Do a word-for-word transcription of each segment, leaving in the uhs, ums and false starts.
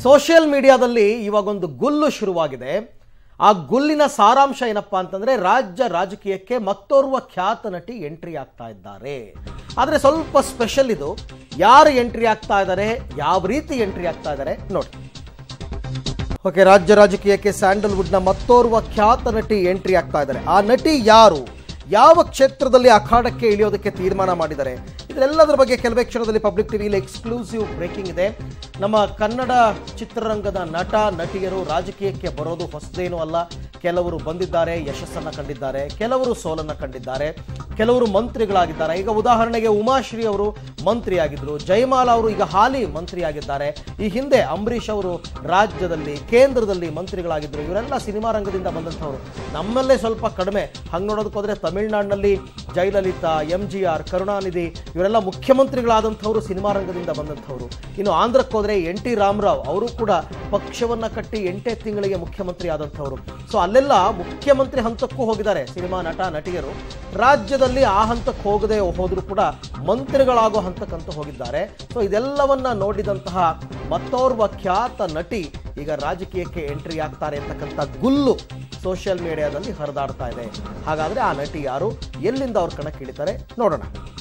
Social ಮೀಡಿಯಾದಲ್ಲಿ ಇವಾಗೊಂದು ಗುಲ್ಲು ಶುರುವಾಗಿದೆ. ಆ ಗುಲ್ಲಿನ ಸಾರಾಂಶ ಏನಪ್ಪಾ ಅಂತಂದ್ರೆ ರಾಜ್ಯ ರಾಜಕೀಯಕ್ಕೆ ಮತ್ತೋರ್ವ ಖ್ಯಾತ ನಟಿ ಎಂಟ್ರಿ ಆಗ್ತಾ ಇದ್ದಾರೆ. ಆದರೆ ಸ್ವಲ್ಪ ಸ್ಪೆಷಲ್ ಇದು. ಯಾರು ಎಂಟ್ರಿ ಆಗ್ತಾ ಇದ್ದಾರೆ, ಯಾವ ರೀತಿ ಎಂಟ್ರಿ ಆಗ್ತಾ ಇದ್ದಾರೆ ನೋಡಿ. ಓಕೆ, ರಾಜ್ಯ ರಾಜಕೀಯಕ್ಕೆ ಸ್ಯಾಂಡಲ್ವುಡ್ನ ಮತ್ತೋರ್ವ ಖ್ಯಾತ ನಟಿ ಎಂಟ್ರಿ ಆಗ್ತಾ ಇದ್ದಾರೆ. ಆ ನಟಿ ಯಾರು, ಯಾವ ಕ್ಷೇತ್ರದಲ್ಲಿ ಅಖಾಡಕ್ಕೆ ಇಳಿಯೋದಕ್ಕೆ ತೀರ್ಮಾನ ಮಾಡಿದ್ದಾರೆ, ಇದೆಲ್ಲದರ ಬಗ್ಗೆ ಕೆಲವೇ ಕ್ಷಣದಲ್ಲಿ ಪಬ್ಲಿಕ್ ಟಿವಿಯಲ್ಲಿ ಎಕ್ಸ್ಕ್ಲೂಸಿವ್ ಬ್ರೇಕಿಂಗ್ ಇದೆ. ನಮ್ಮ ಕನ್ನಡ ಚಿತ್ರರಂಗದ ನಟ ನಟಿಯರು ರಾಜಕೀಯಕ್ಕೆ ಬರೋದು ಹೊಸದೇನೂ ಅಲ್ಲ. ಕೆಲವರು ಬಂದಿದ್ದಾರೆ, ಯಶಸ್ಸನ್ನು ಕಂಡಿದ್ದಾರೆ, ಕೆಲವರು ಸೋಲನ್ನು ಕಂಡಿದ್ದಾರೆ, ಕೆಲವರು ಮಂತ್ರಿಗಳಾಗಿದ್ದಾರೆ. ಈಗ ಉದಾಹರಣೆಗೆ ಉಮಾಶ್ರೀ ಅವರು ಮಂತ್ರಿಯಾಗಿದ್ದರು, ಜಯಮಾಲಾ ಅವರು ಈಗ ಹಾಲಿ ಮಂತ್ರಿಯಾಗಿದ್ದಾರೆ. ಈ ಹಿಂದೆ ಅಂಬರೀಷ್ ಅವರು ರಾಜ್ಯದಲ್ಲಿ ಕೇಂದ್ರದಲ್ಲಿ ಮಂತ್ರಿಗಳಾಗಿದ್ದರು. ಇವರೆಲ್ಲ ಸಿನಿಮಾ ರಂಗದಿಂದ ಬಂದಂಥವ್ರು. ನಮ್ಮಲ್ಲೇ ಸ್ವಲ್ಪ ಕಡಿಮೆ. ಹಂಗೆ ನೋಡೋದಕ್ಕೆ ಹೋದರೆ ತಮಿಳುನಾಡಿನಲ್ಲಿ Jayalalithaa, M G R, Karunanidhi ಇವರೆಲ್ಲ ಮುಖ್ಯಮಂತ್ರಿಗಳಾದಂಥವ್ರು ಸಿನಿಮಾ ರಂಗದಿಂದ ಬಂದಂಥವ್ರು. ಇನ್ನು ಆಂಧ್ರಕ್ಕೆ ಹೋದರೆ ಎನ್ ಟಿ ರಾಮರಾವ್ ಅವರು ಕೂಡ ಪಕ್ಷವನ್ನು ಕಟ್ಟಿ ಎಂಟೇ ತಿಂಗಳಿಗೆ ಮುಖ್ಯಮಂತ್ರಿ ಆದಂಥವ್ರು. ಸೊ ಅಲ್ಲೆಲ್ಲ ಮುಖ್ಯಮಂತ್ರಿ ಹಂತಕ್ಕೂ ಹೋಗಿದ್ದಾರೆ ಸಿನಿಮಾ ನಟ ನಟಿಯರು. ರಾಜ್ಯದಲ್ಲಿ ಆ ಹಂತಕ್ಕೆ ಹೋಗದೆ ಹೋದರೂ ಕೂಡ ಮಂತ್ರಿಗಳಾಗೋ ಹಂತಕ್ಕಂತೂ ಹೋಗಿದ್ದಾರೆ. ಸೊ ಇದೆಲ್ಲವನ್ನ ನೋಡಿದಂತಹ ಮತ್ತೋರ್ವ ಖ್ಯಾತ ನಟಿ ಈಗ ರಾಜಕೀಯಕ್ಕೆ ಎಂಟ್ರಿ ಆಗ್ತಾರೆ ಅಂತಕ್ಕಂಥ ಗುಲ್ಲು ಸೋಷಿಯಲ್ ಮೀಡಿಯಾದಲ್ಲಿ ಹರಿದಾಡ್ತಾ ಇದೆ. ಹಾಗಾದ್ರೆ ಆ ನಟಿ ಯಾರು, ಎಲ್ಲಿಂದ ಅವ್ರ ಕಣಕ್ಕೆ ಇಳಿತಾರೆ ನೋಡೋಣ.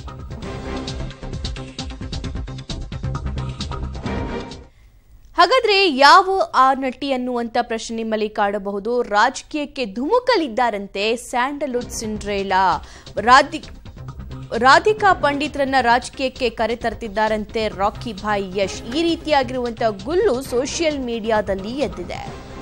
ಹಾಗಾದ್ರೆ ಯಾವ ಆ ನಟಿ ಅನ್ನುವಂತ ಪ್ರಶ್ನೆ ನಿಮ್ಮಲ್ಲಿ ಕಾಡಬಹುದು. ರಾಜಕೀಯಕ್ಕೆ ಧುಮುಕಲಿದ್ದಾರಂತೆ ಸ್ಯಾಂಡಲ್ವುಡ್ ಸಿಂಡ್ರೇಲಾ. ರಾಧಿ ರಾಧಿಕಾ ಪಂಡಿತ್ರನ್ನ ರಾಜಕೀಯಕ್ಕೆ ಕರೆತರ್ತಿದ್ದಾರಂತೆ ರಾಕಿ ಭಾಯ್ ಯಶ್. ಈ ರೀತಿಯಾಗಿರುವಂತಹ ಗುಲ್ಲು ಸೋಷಿಯಲ್ ಮೀಡಿಯಾದಲ್ಲಿ ಎದ್ದಿದೆ.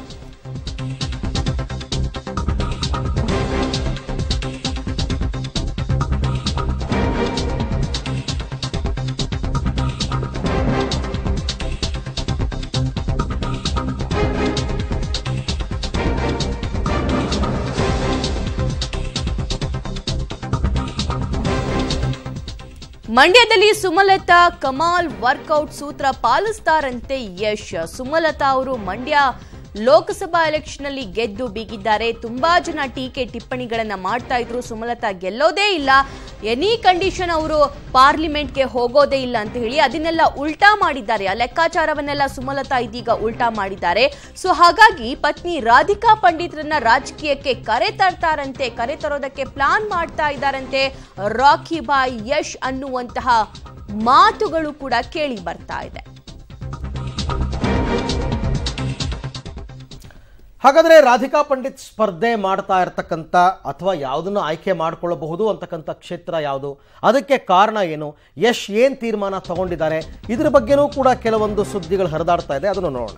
ಮಂಡ್ಯದಲ್ಲಿ ಸುಮಲತಾ ಕಮಾಲ್ ವರ್ಕೌಟ್ ಸೂತ್ರ ಪಾಲಿಸ್ತಾರಂತೆ ಯಶ್. ಸುಮಲತಾ ಅವರು ಮಂಡ್ಯ ಲೋಕಸಭಾ ಎಲೆಕ್ಷನ್ ಅಲ್ಲಿ ಗೆದ್ದು ಬೀಗಿದ್ದಾರೆ. ತುಂಬಾ ಜನ ಟೀಕೆ ಟಿಪ್ಪಣಿಗಳನ್ನ ಮಾಡ್ತಾ ಇದ್ರು. ಸುಮಲತಾ ಗೆಲ್ಲೋದೇ ಇಲ್ಲ, ಎನಿ ಕಂಡೀಷನ್ ಅವರು ಪಾರ್ಲಿಮೆಂಟ್ಗೆ ಹೋಗೋದೇ ಇಲ್ಲ ಅಂತ ಹೇಳಿ ಅದನ್ನೆಲ್ಲ ಉಲ್ಟಾ ಮಾಡಿದ್ದಾರೆ. ಆ ಲೆಕ್ಕಾಚಾರವನ್ನೆಲ್ಲ ಸುಮಲತಾ ಇದೀಗ ಉಲ್ಟಾ ಮಾಡಿದ್ದಾರೆ. ಸೊ ಹಾಗಾಗಿ ಪತ್ನಿ ರಾಧಿಕಾ ಪಂಡಿತ್ರನ್ನ ರಾಜಕೀಯಕ್ಕೆ ಕರೆ ತರ್ತಾರಂತೆ, ಕರೆ ತರೋದಕ್ಕೆ ಪ್ಲಾನ್ ಮಾಡ್ತಾ ಇದ್ದಾರಂತೆ ರಾಕಿ ಭಾಯ್ ಯಶ್ ಅನ್ನುವಂತಹ ಮಾತುಗಳು ಕೂಡ ಕೇಳಿ ಬರ್ತಾ ಇದೆ. ಹಾಗಾದ್ರೆ ರಾಧಿಕಾ ಪಂಡಿತ್ ಸ್ಪರ್ಧೆ ಮಾಡ್ತಾ ಇರತಕ್ಕಂಥ ಅಥವಾ ಯಾವುದನ್ನು ಆಯ್ಕೆ ಮಾಡಿಕೊಳ್ಳಬಹುದು ಅಂತಕ್ಕಂಥ ಕ್ಷೇತ್ರ ಯಾವುದು, ಅದಕ್ಕೆ ಕಾರಣ ಏನು, ಯಶ್ ಏನ್ ತೀರ್ಮಾನ ತಗೊಂಡಿದ್ದಾರೆ, ಇದ್ರ ಬಗ್ಗೆನೂ ಕೂಡ ಕೆಲವೊಂದು ಸುದ್ದಿಗಳು ಹರಿದಾಡ್ತಾ ಇದೆ. ಅದನ್ನು ನೋಡೋಣ.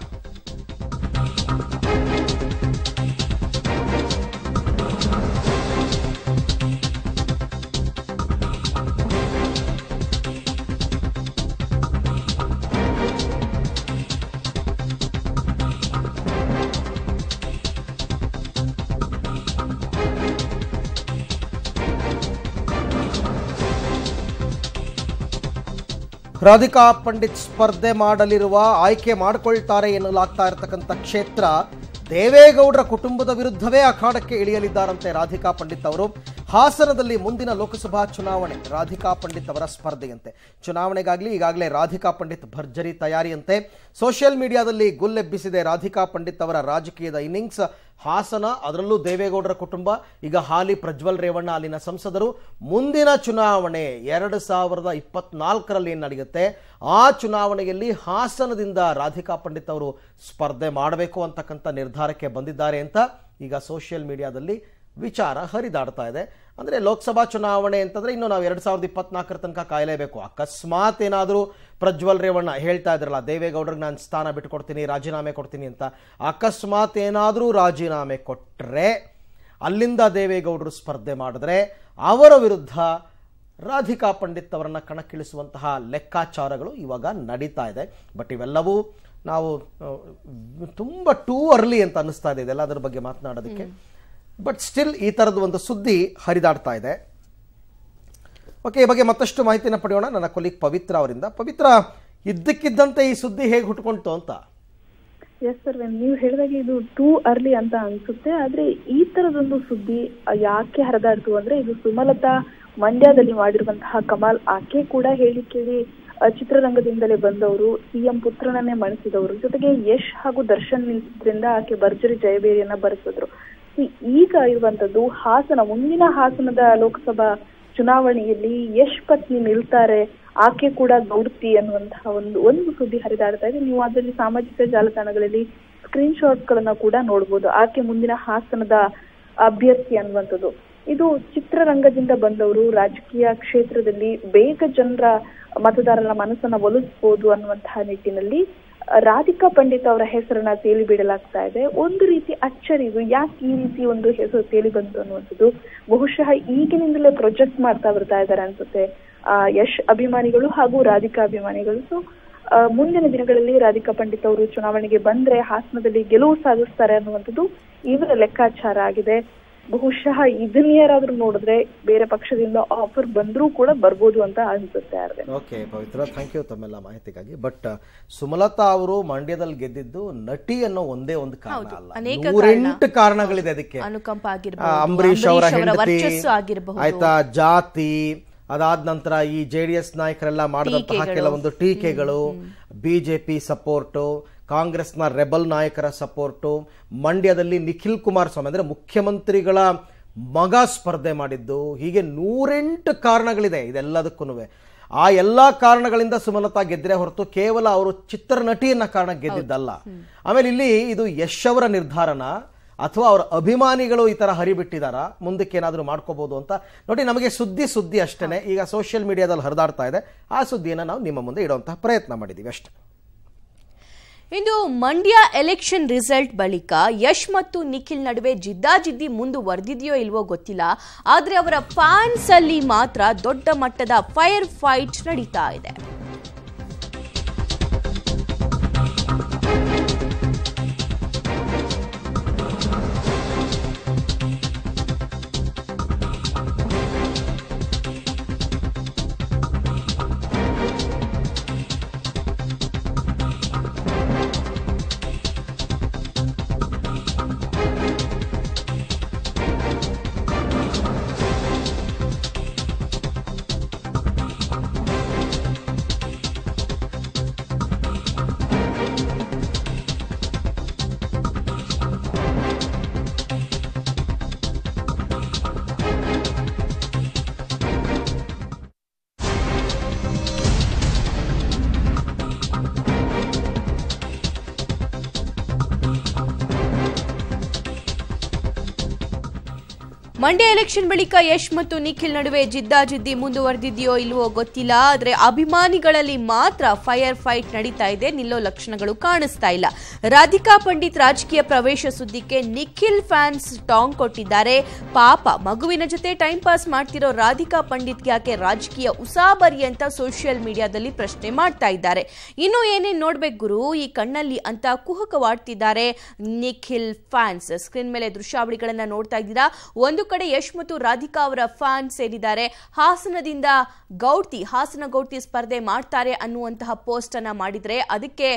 ರಾಧಿಕಾ ಪಂಡಿತ್ ಸ್ಪರ್ಧೆ ಮಾಡಲಿರುವ, ಆಯ್ಕೆ ಮಾಡಿಕೊಳ್ತಾರೆ ಎನ್ನಲಾಗ್ತಾ ಇರತಕ್ಕಂಥ ಕ್ಷೇತ್ರ ದೇವೇಗೌಡರ ಕುಟುಂಬದ ವಿರುದ್ಧವೇ ಅಖಾಡಕ್ಕೆ ಇಳಿಯಲಿದ್ದಾರಂತೆ ರಾಧಿಕಾ ಪಂಡಿತ್ ಅವರು. ಹಾಸನದಲ್ಲಿ ಮುಂದಿನ ಲೋಕಸಭಾ ಚುನಾವಣೆ ರಾಧಿಕಾ ಪಂಡಿತ್ ಅವರ ಸ್ಪರ್ಧೆಯಂತೆ. ಚುನಾವಣೆಗಾಗಲಿ ಈಗಾಗಲೇ ರಾಧಿಕಾ ಪಂಡಿತ್ ಭರ್ಜರಿ ತಯಾರಿಯಂತೆ. ಸೋಷಿಯಲ್ ಮೀಡಿಯಾದಲ್ಲಿ ಗುಲ್ಲೆಬ್ಬಿಸಿದೆ ರಾಧಿಕಾ ಪಂಡಿತ್ ಅವರ ರಾಜಕೀಯದ ಇನ್ನಿಂಗ್ಸ್. ಹಾಸನ, ಅದರಲ್ಲೂ ದೇವೇಗೌಡರ ಕುಟುಂಬ, ಈಗ ಹಾಲಿ ಪ್ರಜ್ವಲ್ ರೇವಣ್ಣ ಅಲ್ಲಿನ ಸಂಸದರು. ಮುಂದಿನ ಚುನಾವಣೆ ಎರಡು ಸಾವಿರದ ಇಪ್ಪತ್ನಾಲ್ಕರಲ್ಲಿ ಏನು ನಡೆಯುತ್ತೆ, ಆ ಚುನಾವಣೆಯಲ್ಲಿ ಹಾಸನದಿಂದ ರಾಧಿಕಾ ಪಂಡಿತ್ ಅವರು ಸ್ಪರ್ಧೆ ಮಾಡಬೇಕು ಅಂತಕ್ಕಂಥ ನಿರ್ಧಾರಕ್ಕೆ ಬಂದಿದ್ದಾರೆ ಅಂತ ಈಗ ಸೋಷಿಯಲ್ ಮೀಡಿಯಾದಲ್ಲಿ ವಿಚಾರ ಹರಿದಾಡ್ತಾ ಇದೆ. ಅಂದರೆ ಲೋಕಸಭಾ ಚುನಾವಣೆ ಅಂತಂದರೆ ಇನ್ನು ನಾವು ಎರಡು ಸಾವಿರದ ಇಪ್ಪತ್ನಾಲ್ಕರ ತನಕ ಕಾಯಲೇಬೇಕು. ಅಕಸ್ಮಾತ್ ಏನಾದರೂ ಪ್ರಜ್ವಲ್ ರೇವಣ್ಣ ಹೇಳ್ತಾ ಇದ್ರಲ್ಲ ದೇವೇಗೌಡರಿಗೆ ನಾನು ಸ್ಥಾನ ಬಿಟ್ಟುಕೊಡ್ತೀನಿ, ರಾಜೀನಾಮೆ ಕೊಡ್ತೀನಿ ಅಂತ, ಅಕಸ್ಮಾತ್ ಏನಾದರೂ ರಾಜೀನಾಮೆ ಕೊಟ್ಟರೆ ಅಲ್ಲಿಂದ ದೇವೇಗೌಡರು ಸ್ಪರ್ಧೆ ಮಾಡಿದ್ರೆ ಅವರ ವಿರುದ್ಧ ರಾಧಿಕಾ ಪಂಡಿತ್ ಅವರನ್ನು ಕಣಕ್ಕಿಳಿಸುವಂತಹ ಲೆಕ್ಕಾಚಾರಗಳು ಇವಾಗ ನಡೀತಾ ಇದೆ. ಬಟ್ ಇವೆಲ್ಲವೂ ನಾವು ತುಂಬ ಟೂ ಅರ್ಲಿ ಅಂತ ಅನ್ನಿಸ್ತಾ ಇದೆ ಇದೆಲ್ಲದರ ಬಗ್ಗೆ ಮಾತನಾಡೋದಕ್ಕೆ. ಬಟ್ ಸ್ಟಿಲ್ ಈ ಥರದ ಒಂದು ಸುದ್ದಿ ಹರಿದಾಡ್ತಾ ಇದೆ. ಓಕೆ, ಈ ಬಗ್ಗೆ ಮತ್ತಷ್ಟು ಮಾಹಿತಿನ ಪಡೆಯೋಣ ನನ್ನ ಕೊಲೀಗ್ ಪವಿತ್ರ ಅವರಿಂದ. ಪವಿತ್ರ, ಇದ್ದಕ್ಕಿದ್ದಂತೆ ಈ ಸುದ್ದಿ ಹೇಗೆ ಹುಟ್ಕೊಂತು ಅಂತ? ಎಸ್ ಸರ್, ನೀವು ಹೇಳಿದಾಗ ಇದು ಟೂ ಅರ್ಲಿ ಅಂತ ಅನ್ಸುತ್ತೆ. ಆದ್ರೆ ಈ ತರದೊಂದು ಸುದ್ದಿ ಯಾಕೆ ಹರಿದಾಡ್ತು ಅಂದ್ರೆ, ಇದು ಸುಮಲತಾ ಮಂಡ್ಯದಲ್ಲಿ ಮಾಡಿರುವಂತಹ ಕಮಾಲ್, ಆಕೆ ಕೂಡ ಹೇಳಿ ಕೇಳಿ ಚಿತ್ರರಂಗದಿಂದಲೇ ಬಂದವರು, ಸಿಎಂ ಪುತ್ರನನ್ನೇ ಮಣಿಸಿದವರು, ಜೊತೆಗೆ ಯಶ್ ಹಾಗೂ ದರ್ಶನ್ ನಿಂತಿದ್ರಿಂದ ಆಕೆ ಭರ್ಜರಿ ಜಯಬೇರಿಯನ್ನ ಬರೆಸಿದ್ರು. ಈಗ ಇರುವಂತದ್ದು ಹಾಸನ, ಮುಂದಿನ ಹಾಸನದ ಲೋಕಸಭಾ ಚುನಾವಣೆಯಲ್ಲಿ ಯಶ್ ಪತ್ನಿ ನಿಲ್ತಾರೆ, ಆಕೆ ಕೂಡ ಗೌಡ್ತಿ ಅನ್ನುವಂತಹ ಒಂದು ಒಂದು ಸುದ್ದಿ ಹರಿದಾಡ್ತಾ ಇದೆ. ನೀವು ಅದರಲ್ಲಿ ಸಾಮಾಜಿಕ ಜಾಲತಾಣಗಳಲ್ಲಿ ಸ್ಕ್ರೀನ್ ಶಾಟ್ ಗಳನ್ನ ಕೂಡ ನೋಡ್ಬೋದು. ಆಕೆ ಮುಂದಿನ ಹಾಸನದ ಅಭ್ಯರ್ಥಿ ಅನ್ನುವಂಥದ್ದು. ಇದು ಚಿತ್ರರಂಗದಿಂದ ಬಂದವರು, ರಾಜಕೀಯ ಕ್ಷೇತ್ರದಲ್ಲಿ ಬೇಗ ಜನರ ಮತದಾರರ ಮನಸ್ಸನ್ನ ಒಲಿಸಬಹುದು ಅನ್ನುವಂತಹ ನಿಟ್ಟಿನಲ್ಲಿ ರಾಧಿಕಾ ಪಂಡಿತ್ ಅವರ ಹೆಸರನ್ನ ತೇಲಿ ಬಿಡಲಾಗ್ತಾ ಇದೆ. ಒಂದು ರೀತಿ ಅಚ್ಚರಿ ಇದು, ಯಾಕೆ ಈ ರೀತಿ ಒಂದು ಹೆಸರು ತೇಲಿ ಬಂತು ಅನ್ನುವಂಥದ್ದು ಬಹುಶಃ ಈಗಿನಿಂದಲೇ ಪ್ರೊಜೆಕ್ಟ್ ಮಾಡ್ತಾ ಬರ್ತಾ ಇದ್ದಾರೆ ಅನ್ಸುತ್ತೆ ಆ ಯಶ್ ಅಭಿಮಾನಿಗಳು ಹಾಗೂ ರಾಧಿಕಾ ಅಭಿಮಾನಿಗಳು. ಸೊ ಮುಂದಿನ ದಿನಗಳಲ್ಲಿ ರಾಧಿಕಾ ಪಂಡಿತ್ ಅವರು ಚುನಾವಣೆಗೆ ಬಂದ್ರೆ ಹಾಸನದಲ್ಲಿ ಗೆಲುವು ಸಾಧಿಸ್ತಾರೆ ಅನ್ನುವಂಥದ್ದು ಇವರ ಲೆಕ್ಕಾಚಾರ ಆಗಿದೆ. ಬಹುಶಃ ಇದನ್ನೇರಾದ್ರೂ ನೋಡಿದ್ರೆ ಬೇರೆ ಪಕ್ಷದಿಂದ ಆಫರ್ ಬಂದ್ರೂ ಕೂಡ ಬರ್ಬೋದು ಅಂತ ಅನ್ಸುತ್ತೆ. ಓಕೆ ಪವಿತ್ರ, ಥ್ಯಾಂಕ್ ಯು ತಮ್ಮೆಲ್ಲ ಮಾಹಿತಿಗಾಗಿ. ಬಟ್ ಸುಮಲತಾ ಅವರು ಮಂಡ್ಯದಲ್ಲಿ ಗೆದ್ದಿದ್ದು ನಟಿ ಅನ್ನೋ ಒಂದೇ ಒಂದು ಕಾರಣ ಅಲ್ಲ, ನೂರೆಂಟು ಕಾರಣಗಳಿದೆ ಅದಕ್ಕೆ. ಅಂಬರೀಶ್ ಅವರ ಹೆಂಡತಿ ಆಯ್ತಾ, ಜಾತಿ, ಅದಾದ ನಂತರ ಈ ಜೆಡಿಎಸ್ ನಾಯಕರೆಲ್ಲ ಮಾಡಿದಂತಹ ಕೆಲವೊಂದು ಟೀಕೆಗಳು, ಬಿಜೆಪಿ ಸಪೋರ್ಟು, ಕಾಂಗ್ರೆಸ್ನ ರೆಬಲ್ ನಾಯಕರ ಸಪೋರ್ಟು, ಮಂಡ್ಯದಲ್ಲಿ ನಿಖಿಲ್ ಕುಮಾರಸ್ವಾಮಿ ಅಂದ್ರೆ ಮುಖ್ಯಮಂತ್ರಿಗಳ ಮಗ ಸ್ಪರ್ಧೆ ಮಾಡಿದ್ದು, ಹೀಗೆ ನೂರೆಂಟು ಕಾರಣಗಳಿದೆ ಇದೆಲ್ಲದಕ್ಕೂ. ಆ ಎಲ್ಲಾ ಕಾರಣಗಳಿಂದ ಸುಮಲತಾ ಗೆದ್ದರೆ ಹೊರತು ಕೇವಲ ಅವರು ಚಿತ್ರನಟಿಯನ್ನ ಕಾರಣ ಗೆದ್ದಿದ್ದಲ್ಲ. ಆಮೇಲೆ ಇಲ್ಲಿ ಇದು ಯಶ್ ಅವರ ನಿರ್ಧಾರನ ಅಥವಾ ಅವರ ಅಭಿಮಾನಿಗಳು ಈ ತರ ಹರಿಬಿಟ್ಟಿದಾರ, ಮುಂದಕ್ಕೆ ಏನಾದರೂ ಮಾಡ್ಕೋಬಹುದು ಅಂತ ನೋಡಿ. ನಮಗೆ ಸುದ್ದಿ ಸುದ್ದಿ ಅಷ್ಟೇನೆ, ಈಗ ಸೋಷಿಯಲ್ ಮೀಡಿಯಾದಲ್ಲಿ ಹರಿದಾಡ್ತಾ ಇದೆ, ಆ ಸುದ್ದಿಯನ್ನು ನಾವು ನಿಮ್ಮ ಮುಂದೆ ಇಡುವಂತಹ ಪ್ರಯತ್ನ ಮಾಡಿದ್ದೀವಿ ಅಷ್ಟೇ. ಇಂದು ಮಂಡ್ಯ ಎಲೆಕ್ಷನ್ ರಿಸಲ್ಟ್ ಬಳಿಕ ಯಶ್ ಮತ್ತು ನಿಖಿಲ್ ನಡುವೆ ಜಿದ್ದಾಜಿದ್ದಿ ಮುಂದುವರೆದಿದೆಯೋ ಇಲ್ವೋ ಗೊತ್ತಿಲ್ಲ, ಆದರೆ ಅವರ ಫ್ಯಾನ್ಸ್ ಅಲ್ಲಿ ಮಾತ್ರ ದೊಡ್ಡ ಮಟ್ಟದ ಫೈರ್ ಫೈಟ್ ನಡೀತಾ ಇದೆ. ಮಂಡ್ಯ ಎಲೆಕ್ಷನ್ ಬಳಿಕ ಯಶ್ ಮತ್ತು ನಿಖಿಲ್ ನಡುವೆ ಜಿದ್ದಾಜಿದ್ದಿ ಮುಂದುವರೆದಿದೆಯೋ ಇಲ್ವೋ ಗೊತ್ತಿಲ್ಲ, ಆದರೆ ಅಭಿಮಾನಿಗಳಲ್ಲಿ ಮಾತ್ರ ಫೈರ್ ಫೈಟ್ ನಡೀತಾ ಇದೆ, ನಿಲ್ಲೋ ಲಕ್ಷಣಗಳು ಕಾಣಿಸ್ತಾ ಇಲ್ಲ. ರಾಧಿಕಾ ಪಂಡಿತ್ ರಾಜಕೀಯ ಪ್ರವೇಶ ಸುದ್ದಿಗೆ ನಿಖಿಲ್ ಫ್ಯಾನ್ಸ್ ಟಾಂಗ್ ಕೊಟ್ಟಿದ್ದಾರೆ. ಪಾಪ ಮಗುವಿನ ಜೊತೆ ಟೈಮ್ ಪಾಸ್ ಮಾಡ್ತಿರೋ ರಾಧಿಕಾ ಪಂಡಿತ್ಗೆ ಯಾಕೆ ರಾಜಕೀಯ ಉಸಾಬರಿ ಅಂತ ಸೋಷಿಯಲ್ ಮೀಡಿಯಾದಲ್ಲಿ ಪ್ರಶ್ನೆ ಮಾಡ್ತಾ ಇದ್ದಾರೆ. ಇನ್ನು ಏನೇನ್ ನೋಡ್ಬೇಕು ಗುರು ಈ ಕಣ್ಣಲ್ಲಿ ಅಂತ ಕುಹಕವಾಡ್ತಿದ್ದಾರೆ ನಿಖಿಲ್ ಫ್ಯಾನ್ಸ್. ಸ್ಕ್ರೀನ್ ಮೇಲೆ ದೃಶ್ಯಾವಳಿಗಳನ್ನ ನೋಡ್ತಾ ಇದ್ದೀರಾ. ಒಂದು ಕಡೆ ಯಶ್ ಮತ್ತು ರಾಧಿಕಾ ಅವರ ಫ್ಯಾನ್ ಸೇರಿದ್ದಾರೆ. ಹಾಸನದಿಂದ ಗೌಡ್ತಿ ಹಾಸನ ಗೌಡ್ತಿ ಸ್ಪರ್ಧೆ ಮಾಡ್ತಾರೆ ಅನ್ನುವಂತಹ ಪೋಸ್ಟ್ ಅನ್ನ ಮಾಡಿದ್ರೆ ಅದಕ್ಕೆ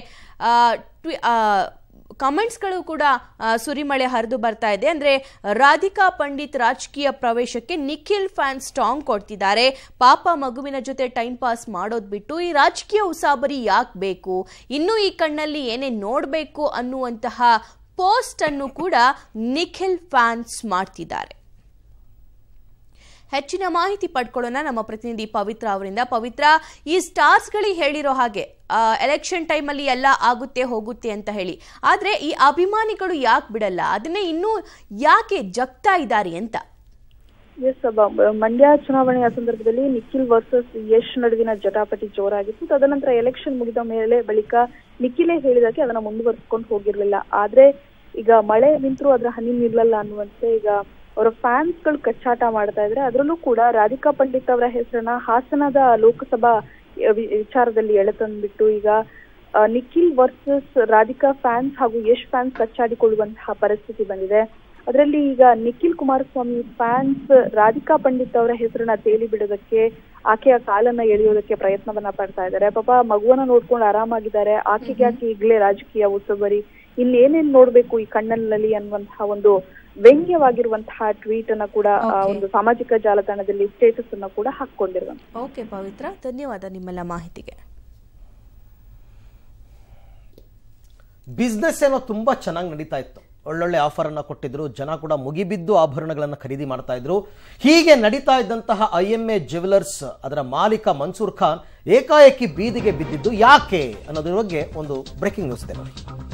ಕಮೆಂಟ್ಸ್ಗಳು ಕೂಡ ಸುರಿಮಳೆ ಹರಿದು ಬರ್ತಾ ಇದೆ. ಅಂದ್ರೆ ರಾಧಿಕಾ ಪಂಡಿತ್ ರಾಜಕೀಯ ಪ್ರವೇಶಕ್ಕೆ ನಿಖಿಲ್ ಫ್ಯಾನ್ಸ್ ಟಾಂಗ್ ಕೊಡ್ತಿದ್ದಾರೆ. ಪಾಪ ಮಗುವಿನ ಜೊತೆ ಟೈಮ್ ಪಾಸ್ ಮಾಡೋದ್ ಬಿಟ್ಟು ಈ ರಾಜಕೀಯ ಉಸಾಬರಿ ಯಾಕೆ ಬೇಕು, ಇನ್ನು ಈ ಕಣ್ಣಲ್ಲಿ ಏನೇ ನೋಡಬೇಕು ಅನ್ನುವಂತಹ ಪೋಸ್ಟ್ ಅನ್ನು ಕೂಡ ನಿಖಿಲ್ ಫ್ಯಾನ್ಸ್ ಮಾಡ್ತಿದ್ದಾರೆ. ಹೆಚ್ಚಿನ ಮಾಹಿತಿ ಪಡ್ಕೊಳ್ಳೋಣ ನಮ್ಮ ಪ್ರತಿನಿಧಿ ಪವಿತ್ರ ಅವರಿಂದ. ಪವಿತ್ರ, ಈ ಸ್ಟಾರ್ಸ್ಗಳಿಗೆ ಹೇಳಿರೋ ಹಾಗೆ ಎಲೆಕ್ಷನ್ ಟೈಮಲ್ಲಿ ಎಲ್ಲ ಆಗುತ್ತೆ ಹೋಗುತ್ತೆ ಅಂತ ಹೇಳಿ, ಆದ್ರೆ ಈ ಅಭಿಮಾನಿಗಳು ಯಾಕೆ ಬಿಡಲ್ಲ, ಅದನ್ನೇ ಇನ್ನೂ ಯಾಕೆ ಜಗ್ತಾ ಇದ್ದಾರೆ ಅಂತ. ಎಸ್, ಮಂಡ್ಯ ಚುನಾವಣೆಯ ಸಂದರ್ಭದಲ್ಲಿ ನಿಖಿಲ್ ವರ್ಸಸ್ ಯಶ್ ನಡುವಿನ ಜಟಾಪಟಿ ಜೋರಾಗಿತ್ತು. ತದನಂತರ ಎಲೆಕ್ಷನ್ ಮುಗಿದ ಮೇಲೆ ಬಳಿಕ ನಿಖಿಲೇ ಹೇಳಿದಾಗೆ ಅದನ್ನ ಮುಂದುವರಿಸಿಕೊಂಡು ಹೋಗಿರ್ಲಿಲ್ಲ. ಆದ್ರೆ ಈಗ ಮಳೆ ನಿಂತರೂ ಅದ್ರ ಹನಿ ನಿಲ್ಲಲ್ಲ ಅನ್ನುವಂತೆ ಈಗ ಅವರ ಫ್ಯಾನ್ಸ್ ಗಳು ಕಚ್ಚಾಟ ಮಾಡ್ತಾ ಇದ್ರೆ. ಅದರಲ್ಲೂ ಕೂಡ ರಾಧಿಕಾ ಪಂಡಿತ್ ಅವರ ಹೆಸರನ್ನ ಹಾಸನದ ಲೋಕಸಭಾ ವಿಚಾರದಲ್ಲಿ ಎಳೆತಂದ್ಬಿಟ್ಟು ಈಗ ನಿಖಿಲ್ ವರ್ಸಸ್ ರಾಧಿಕಾ ಫ್ಯಾನ್ಸ್ ಹಾಗೂ ಯಶ್ ಫ್ಯಾನ್ಸ್ ಕಚ್ಚಾಡಿಕೊಳ್ಳುವಂತಹ ಪರಿಸ್ಥಿತಿ ಬಂದಿದೆ. ಅದರಲ್ಲಿ ಈಗ ನಿಖಿಲ್ ಕುಮಾರಸ್ವಾಮಿ ಫ್ಯಾನ್ಸ್ ರಾಧಿಕಾ ಪಂಡಿತ್ ಅವರ ಹೆಸರನ್ನ ತೇಲಿ ಬಿಡೋದಕ್ಕೆ, ಆಕೆಯ ಕಾಲನ್ನ ಎಳೆಯೋದಕ್ಕೆ ಪ್ರಯತ್ನವನ್ನ ಪಡ್ತಾ ಇದ್ದಾರೆ. ಪಾಪ ಮಗುವನ್ನ ನೋಡ್ಕೊಂಡು ಆರಾಮಾಗಿದ್ದಾರೆ, ಆಕೆಗೆ ಯಾಕೆ ಈಗಲೇ ರಾಜಕೀಯ ಉಸ್ತುವಾರಿ, ಇನ್ನೇನೇನ್ ನೋಡ್ಬೇಕು ಈ ಕಣ್ಣಲ್ಲಿ ಅನ್ನುವಂತಹ ಒಂದು ವ್ಯಂಗ್ಯವಾಗಿರುವಂತಹ ಟ್ವೀಟ್ ಅನ್ನ ಕೂಡ ಒಂದು ಸಾಮಾಜಿಕ ಜಾಲತಾಣದಲ್ಲಿ ಸ್ಟೇಟಸ್ ಅನ್ನ ಕೂಡ ಹಾಕೊಂಡಿರುವಂತ. ಓಕೆ ಪವಿತ್ರ, ಧನ್ಯವಾದ ನಿಮ್ಮೆಲ್ಲ ಮಾಹಿತಿಗೆ. ಬಿಸ್ನೆಸ್ ಏನೋ ತುಂಬಾ ಚೆನ್ನಾಗಿ ನಡೀತಾ ಇತ್ತು, ಒಳ್ಳೊಳ್ಳೆ ಆಫರ್ ಅನ್ನ ಕೊಟ್ಟಿದ್ರು, ಜನ ಕೂಡ ಮುಗಿಬಿದ್ದು ಆಭರಣಗಳನ್ನು ಖರೀದಿ ಮಾಡ್ತಾ ಇದ್ರು. ಹೀಗೆ ನಡೀತಾ ಇದ್ದಂತಹ ಐ ಎಂ ಎ ಜ್ಯುವೆಲರ್ಸ್ ಅದರ ಮಾಲೀಕ ಮನ್ಸೂರ್ ಖಾನ್ ಏಕಾಏಕಿ ಬೀದಿಗೆ ಬಿದ್ದಿದ್ದು ಯಾಕೆ ಅನ್ನೋದ್ರ ಬಗ್ಗೆ ಒಂದು ಬ್ರೇಕಿಂಗ್ ನ್ಯೂಸ್ ಇದೆ ನೋಡಿ.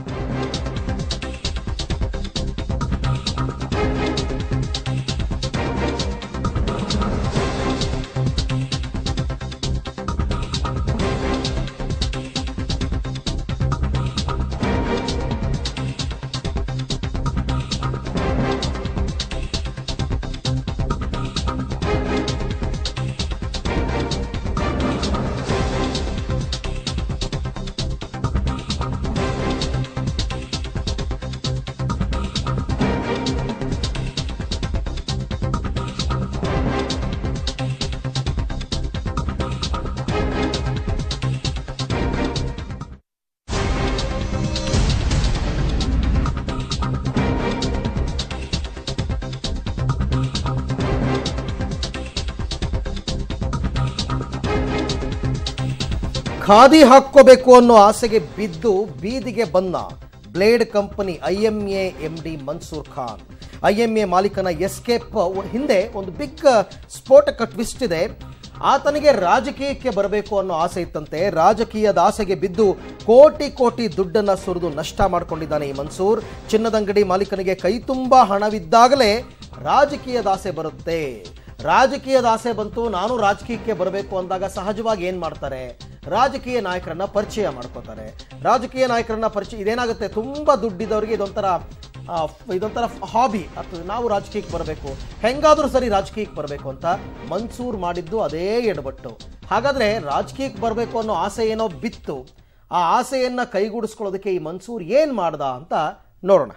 ಖಾದಿ ಹಾಕ್ಕೋಬೇಕು ಅನ್ನೋ ಆಸೆಗೆ ಬಿದ್ದು ಬೀದಿಗೆ ಬಂದ blade company I M A M D Mansoor Khan. I M A ಮಾಲೀಕನ ಎಸ್ಕೇಪ್ ಹಿಂದೆ ಒಂದು ಬಿಗ್ ಸ್ಫೋಟಕ ಟ್ವಿಸ್ಟ್ ಇದೆ. ಆತನಿಗೆ ರಾಜಕೀಯಕ್ಕೆ ಬರಬೇಕು ಅನ್ನೋ ಆಸೆ ಇತ್ತಂತೆ. ರಾಜಕೀಯದ ಆಸೆಗೆ ಬಿದ್ದು ಕೋಟಿ ಕೋಟಿ ದುಡ್ಡನ್ನ ಸುರಿದು ನಷ್ಟ ಮಾಡ್ಕೊಂಡಿದ್ದಾನೆ ಈ ಮನ್ಸೂರ್. ಚಿನ್ನದಂಗಡಿ ಮಾಲೀಕನಿಗೆ ಕೈ ತುಂಬಾ ಹಣವಿದ್ದಾಗಲೇ ರಾಜಕೀಯದ ಆಸೆ ಬರುತ್ತೆ. ರಾಜಕೀಯದ ಆಸೆ ಬಂತು, ನಾನು ರಾಜಕೀಯಕ್ಕೆ ಬರಬೇಕು ಅಂದಾಗ ಸಹಜವಾಗಿ ಏನ್ ಮಾಡ್ತಾರೆ, ರಾಜಕೀಯ ನಾಯಕರನ್ನ ಪರಿಚಯ ಮಾಡ್ಕೋತಾರೆ. ರಾಜಕೀಯ ನಾಯಕರನ್ನ ಪರಿಚಯ ಇದೇನಾಗುತ್ತೆ, ತುಂಬಾ ದುಡ್ಡಿದ್ದವರಿಗೆ ಇದೊಂಥರ ಇದೊಂಥರ ಹಾಬಿ, ಅಥವಾ ನಾವು ರಾಜಕೀಯಕ್ಕೆ ಬರಬೇಕು, ಹೆಂಗಾದ್ರೂ ಸರಿ ರಾಜಕೀಯಕ್ಕೆ ಬರಬೇಕು ಅಂತ ಮನ್ಸೂರ್ ಮಾಡಿದ್ದು ಅದೇ ಎಡಬಟ್ಟು. ಹಾಗಾದ್ರೆ ರಾಜಕೀಯಕ್ಕೆ ಬರಬೇಕು ಅನ್ನೋ ಆಸೆ ಏನೋ ಬಿತ್ತು, ಆ ಆಸೆಯನ್ನ ಕೈಗೂಡಿಸ್ಕೊಳ್ಳೋದಕ್ಕೆ ಈ ಮನ್ಸೂರ್ ಏನ್ ಮಾಡ್ದ ಅಂತ ನೋಡೋಣ.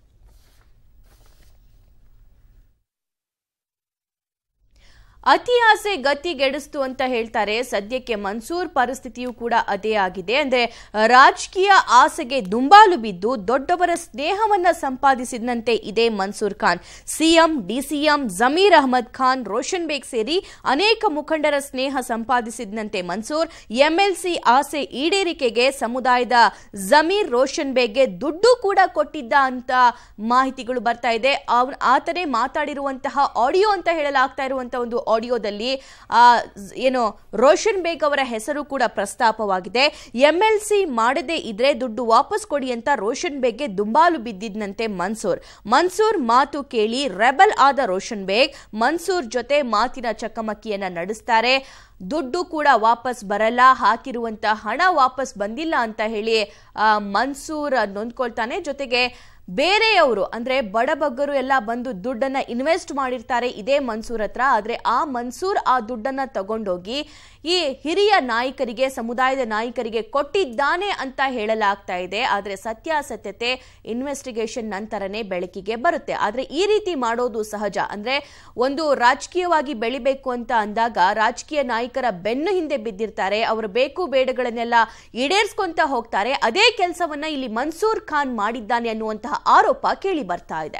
ಅತಿ ಆಸೆ ಗತಿಗೆಡಿಸ್ತು ಅಂತ ಹೇಳ್ತಾರೆ. ಸದ್ಯಕ್ಕೆ ಮನ್ಸೂರ್ ಪರಿಸ್ಥಿತಿಯೂ ಕೂಡ ಅದೇ ಆಗಿದೆ. ಅಂದ್ರೆ ರಾಜಕೀಯ ಆಸೆಗೆ ದುಂಬಾಲು ಬಿದ್ದು ದೊಡ್ಡವರ ಸ್ನೇಹವನ್ನ ಸಂಪಾದಿಸಿದಂತೆ ಇದೆ ಮನ್ಸೂರ್ ಖಾನ್. ಸಿಎಂ, ಡಿಸಿಎಂ, ಜಮೀರ್ ಅಹಮದ್ ಖಾನ್, ರೋಷನ್ ಬೇಗ್ ಸೇರಿ ಅನೇಕ ಮುಖಂಡರ ಸ್ನೇಹ ಸಂಪಾದಿಸಿದಂತೆ ಮನ್ಸೂರ್ ಎಂಎಲ್ಸಿ ಆಸೆ ಈಡೇರಿಕೆಗೆ ಸಮುದಾಯದ ಜಮೀರ್, ರೋಷನ್ ಬೇಗ್ಗೆ ದುಡ್ಡು ಕೂಡ ಕೊಟ್ಟಿದ್ದ ಅಂತ ಮಾಹಿತಿಗಳು ಬರ್ತಾ ಇದೆ. ಆತನೇ ಮಾತಾಡಿರುವಂತಹ ಆಡಿಯೋ ಅಂತ ಹೇಳಲಾಗ್ತಾ ಇರುವಂತಹ ಒಂದು ಆಡಿಯೋದಲ್ಲಿ ಏನು ರೋಷನ್ ಬೇಗ್ ಅವರ ಹೆಸರು ಕೂಡ ಪ್ರಸ್ತಾಪವಾಗಿದೆ. ಎಂಎಲ್ಸಿ ಮಾಡದೇ ಇದ್ರೆ ದುಡ್ಡು ವಾಪಸ್ ಕೊಡಿ ಅಂತ ರೋಷನ್ ಬೇಗ್ಗೆ ದುಂಬಾಲು ಬಿದ್ದಿದ್ದಂತೆ ಮನ್ಸೂರ್. ಮನ್ಸೂರ್ ಮಾತು ಕೇಳಿ ರೆಬಲ್ ಆದ ರೋಷನ್ ಬೇಗ್ ಮನ್ಸೂರ್ ಜೊತೆ ಮಾತಿನ ಚಕಮಕಿಯನ್ನ ನಡೆಸ್ತಾರೆ. ದುಡ್ಡು ಕೂಡ ವಾಪಸ್ ಬರಲ್ಲ, ಹಾಕಿರುವಂತ ಹಣ ವಾಪಸ್ ಬಂದಿಲ್ಲ ಅಂತ ಹೇಳಿ ಮನ್ಸೂರ್ ನೊಂದ್ಕೊಳ್ತಾನೆ. ಜೊತೆಗೆ ಬೇರೆಯವರು ಅಂದ್ರೆ ಬಡಬಗ್ಗರು ಎಲ್ಲ ಬಂದು ದುಡ್ಡನ್ನ ಇನ್ವೆಸ್ಟ್ ಮಾಡಿರ್ತಾರೆ ಇದೇ ಮನ್ಸೂರ್ ಹತ್ರ. ಆದ್ರೆ ಆ ಮನ್ಸೂರ್ ಆ ದುಡ್ಡನ್ನ ತಗೊಂಡೋಗಿ ಈ ಹಿರಿಯ ನಾಯಕರಿಗೆ, ಸಮುದಾಯದ ನಾಯಕರಿಗೆ ಕೊಟ್ಟಿದ್ದಾನೆ ಅಂತ ಹೇಳಲಾಗ್ತಾ ಇದೆ. ಆದ್ರೆ ಸತ್ಯಾಸತ್ಯತೆ ಇನ್ವೆಸ್ಟಿಗೇಷನ್ ನಂತರನೇ ಬೆಳಕಿಗೆ ಬರುತ್ತೆ. ಆದ್ರೆ ಈ ರೀತಿ ಮಾಡೋದು ಸಹಜ. ಅಂದ್ರೆ ಒಂದು ರಾಜಕೀಯವಾಗಿ ಬೆಳಿಬೇಕು ಅಂತ ಅಂದಾಗ ರಾಜಕೀಯ ನಾಯಕರ ಬೆನ್ನು ಹಿಂದೆ ಬಿದ್ದಿರ್ತಾರೆ, ಅವರ ಬೇಕು ಬೇಡಗಳನ್ನೆಲ್ಲ ಈಡೇರಿಸ್ಕೊಂತ ಹೋಗ್ತಾರೆ. ಅದೇ ಕೆಲಸವನ್ನ ಇಲ್ಲಿ ಮನ್ಸೂರ್ ಖಾನ್ ಮಾಡಿದ್ದಾನೆ ಅನ್ನುವಂತಹ ಆರೋಪ ಕೇಳಿ ಬರ್ತಾ ಇದೆ.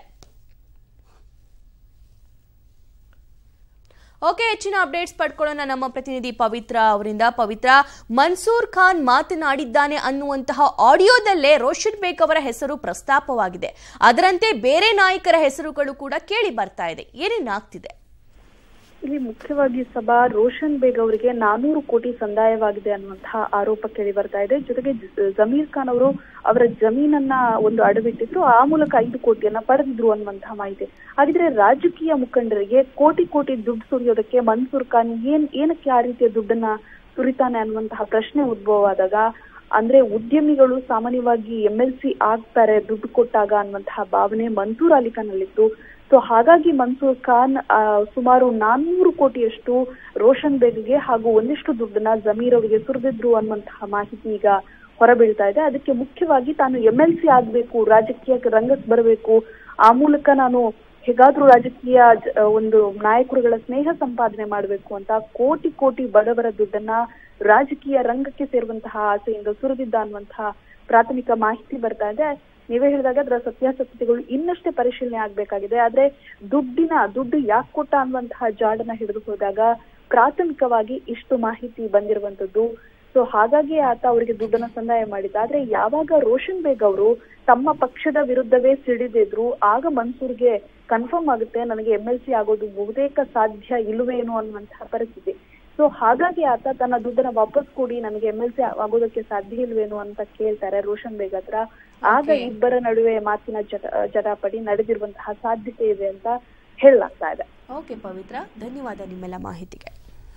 ಓಕೆ, ಹೆಚ್ಚಿನ ಅಪ್ಡೇಟ್ಸ್ ಪಡ್ಕೊಳ್ಳೋಣ ನಮ್ಮ ಪ್ರತಿನಿಧಿ ಪವಿತ್ರ ಅವರಿಂದ. ಪವಿತ್ರ, ಮನ್ಸೂರ್ ಖಾನ್ ಮಾತನಾಡಿದ್ದಾನೆ ಅನ್ನುವಂತಹ ಆಡಿಯೋದಲ್ಲೇ ರೋಷನ್ ಬೇಗ್ ಅವರ ಹೆಸರು ಪ್ರಸ್ತಾಪವಾಗಿದೆ. ಅದರಂತೆ ಬೇರೆ ನಾಯಕರ ಹೆಸರುಗಳು ಕೂಡ ಕೇಳಿ ಬರ್ತಾ ಇದೆ. ಏನೇನಾಗ್ತಿದೆ ಇಲ್ಲಿ? ಮುಖ್ಯವಾಗಿ ಸಭಾ ರೋಷನ್ ಬೇಗ್ ಅವರಿಗೆ ನಾನೂರು ಕೋಟಿ ಸಂದಾಯವಾಗಿದೆ ಅನ್ನುವಂತಹ ಆರೋಪ ಕೇಳಿ ಬರ್ತಾ ಇದೆ. ಜೊತೆಗೆ ಜಮೀರ್ ಖಾನ್ ಅವರು ಅವರ ಜಮೀನನ್ನ ಒಂದು ಅಡವಿಟ್ಟಿದ್ರು, ಆ ಮೂಲಕ ಐದು ಕೋಟಿಯನ್ನ ಪಡೆದಿದ್ರು ಅನ್ನುವಂತಹ ಮಾಹಿತಿ. ಹಾಗಿದ್ರೆ ರಾಜಕೀಯ ಮುಖಂಡರಿಗೆ ಕೋಟಿ ಕೋಟಿ ದುಡ್ಡು ಸುರಿಯೋದಕ್ಕೆ ಮನ್ಸೂರ್ ಖಾನ್ ಏನ್ ಏನಕ್ಕೆ ಆ ರೀತಿಯ ದುಡ್ಡನ್ನ ಸುರಿತಾನೆ ಅನ್ನುವಂತಹ ಪ್ರಶ್ನೆ ಉದ್ಭವವಾದಾಗ, ಅಂದ್ರೆ ಉದ್ಯಮಿಗಳು ಸಾಮಾನ್ಯವಾಗಿ ಎಂ ಎಲ್ ಸಿ ಆಗ್ತಾರೆ ದುಡ್ಡು ಕೊಟ್ಟಾಗ ಅನ್ನುವಂತಹ ಭಾವನೆ ಮನ್ಸೂರ್ ಅಲಿ ಖಾನ್ ಅಲ್ಲಿತ್ತು. ಸೊ ಹಾಗಾಗಿ ಮನ್ಸೂರ್ ಖಾನ್ ಸುಮಾರು ನಾನ್ನೂರು ಕೋಟಿಯಷ್ಟು ರೋಷನ್ ಬೇಗ್ಗೆ ಹಾಗೂ ಒಂದಿಷ್ಟು ದುಡ್ಡನ್ನ ಜಮೀರ್ ಅವರಿಗೆ ಸುರಿದಿದ್ರು ಅನ್ನುವಂತಹ ಮಾಹಿತಿ ಈಗ ಹೊರಬೀಳ್ತಾ ಇದೆ. ಅದಕ್ಕೆ ಮುಖ್ಯವಾಗಿ ತಾನು ಎಂ ಎಲ್ ಸಿ ಆಗ್ಬೇಕು, ರಾಜಕೀಯಕ್ಕೆ ರಂಗಕ್ಕೆ ಬರಬೇಕು, ಆ ಮೂಲಕ ನಾನು ಹೇಗಾದ್ರೂ ರಾಜಕೀಯ ಒಂದು ನಾಯಕರುಗಳ ಸ್ನೇಹ ಸಂಪಾದನೆ ಮಾಡಬೇಕು ಅಂತ ಕೋಟಿ ಕೋಟಿ ಬಡವರ ದುಡ್ಡನ್ನ ರಾಜಕೀಯ ರಂಗಕ್ಕೆ ಸೇರುವಂತಹ ಆಸೆಯಿಂದ ಸುರಿದಿದ್ದ ಅನ್ನುವಂತಹ ಪ್ರಾಥಮಿಕ ಮಾಹಿತಿ ಬರ್ತಾ ಇದೆ. ನೀವೇ ಹೇಳಿದಾಗ ಅದರ ಸತ್ಯಾಸತ್ಯತೆಗಳು ಇನ್ನಷ್ಟೇ ಪರಿಶೀಲನೆ ಆಗ್ಬೇಕಾಗಿದೆ. ಆದ್ರೆ ದುಡ್ಡಿನ ದುಡ್ಡು ಯಾಕೆ ಕೊಟ್ಟ ಅನ್ನುವಂತಹ ಜಾಡನ್ನ ಹಿಡಿದು ಹೋದಾಗ ಪ್ರಾಥಮಿಕವಾಗಿ ಇಷ್ಟು ಮಾಹಿತಿ ಬಂದಿರುವಂತದ್ದು. ಸೊ ಹಾಗಾಗಿ ಆತ ಅವರಿಗೆ ದುಡ್ಡನ್ನ ಸಂದಾಯ ಮಾಡಿದ್ದ. ಆದ್ರೆ ಯಾವಾಗ ರೋಷನ್ ಬೇಗ್ ಅವರು ತಮ್ಮ ಪಕ್ಷದ ವಿರುದ್ಧವೇ ಸಿಡಿದಿದ್ರು ಆಗ ಮನ್ಸೂರ್ಗೆ ಕನ್ಫರ್ಮ್ ಆಗುತ್ತೆ ನನಗೆ ಎಂ ಎಲ್ ಸಿ ಆಗೋದು ಬಹುತೇಕ ಸಾಧ್ಯ ಇಲ್ಲವೇನು ಅನ್ನುವಂತಹ ಪರಿಸ್ಥಿತಿ. ಸೊ ಹಾಗಾಗಿ ಆತ ತನ್ನ ದುಡ್ಡನ್ನ ವಾಪಸ್ ಕೊಡಿ, ನನಗೆ ಎಂ ಎಲ್ ಸಿ ಆಗೋದಕ್ಕೆ ಸಾಧ್ಯ ಇಲ್ವೇನು ಅಂತ ಕೇಳ್ತಾರೆ ರೋಷನ್ ಬೇಗ್ ಹತ್ರ. ಆಗ ಇಬ್ಬರ ನಡುವೆ ಮಾತಿನ ಜಟ ಜಟಾಪಟಿ ನಡೆದಿರುವಂತಹ ಸಾಧ್ಯತೆ ಇದೆ ಅಂತ ಹೇಳಲಾಗ್ತಾ ಇದೆ. ಓಕೆ ಪವಿತ್ರ, ಧನ್ಯವಾದ ನಿಮ್ಮೆಲ್ಲ ಮಾಹಿತಿಗೆ.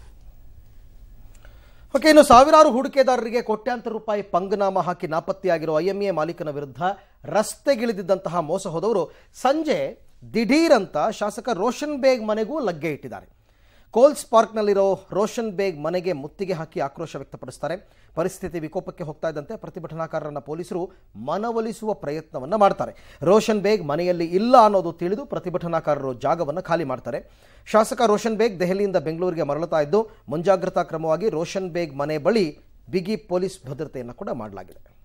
ಓಕೆ, ಇನ್ನು ಸಾವಿರಾರು ಹೂಡಿಕೆದಾರರಿಗೆ ಕೋಟ್ಯಾಂತರ ರೂಪಾಯಿ ಪಂಗನಾಮ ಹಾಕಿ ನಾಪತ್ತೆಯಾಗಿರುವ ಐಎಂಎ ಮಾಲೀಕನ ವಿರುದ್ಧ ರಸ್ತೆಗಿಳಿದಿದ್ದಂತಹ ಮೋಸ ಹೋದವರು ಸಂಜೆ ದಿಢೀರಂತ ಶಾಸಕ ರೋಷನ್ ಬೇಗ್ ಮನೆಗೂ ಲಗ್ಗೆ ಇಟ್ಟಿದ್ದಾರೆ. ಕೋಲ್ಸ್ ಪಾರ್ಕ್ನಲ್ಲಿರೋ ರೋಷನ್ ಬೇಗ್ ಮನೆಗೆ ಮುತ್ತಿಗೆ ಹಾಕಿ ಆಕ್ರೋಶ ವ್ಯಕ್ತಪಡಿಸ್ತಾರೆ. ಪರಿಸ್ಥಿತಿ ವಿಕೋಪಕ್ಕೆ ಹೋಗ್ತಾ ಇದ್ದಂತೆ ಪ್ರತಿಭಟನಾಕಾರರನ್ನ ಪೊಲೀಸರು ಮನವೊಲಿಸುವ ಪ್ರಯತ್ನವನ್ನ ಮಾಡ್ತಾರೆ. ರೋಷನ್ ಬೇಗ್ ಮನೆಯಲ್ಲಿ ಇಲ್ಲ ಅನ್ನೋದು ತಿಳಿದು ಪ್ರತಿಭಟನಾಕಾರರು ಜಾಗವನ್ನು ಖಾಲಿ ಮಾಡ್ತಾರೆ. ಶಾಸಕ ರೋಷನ್ ಬೇಗ್ ದೆಹಲಿಯಿಂದ ಬೆಂಗಳೂರಿಗೆ ಮರಳುತ್ತಾ ಇದ್ದು ಮುಂಜಾಗ್ರತಾ ಕ್ರಮವಾಗಿ ರೋಷನ್ ಬೇಗ್ ಮನೆ ಬಳಿ ಬಿಗಿ ಪೊಲೀಸ್ ಭದ್ರತೆಯನ್ನು ಕೂಡ ಮಾಡಲಾಗಿದೆ.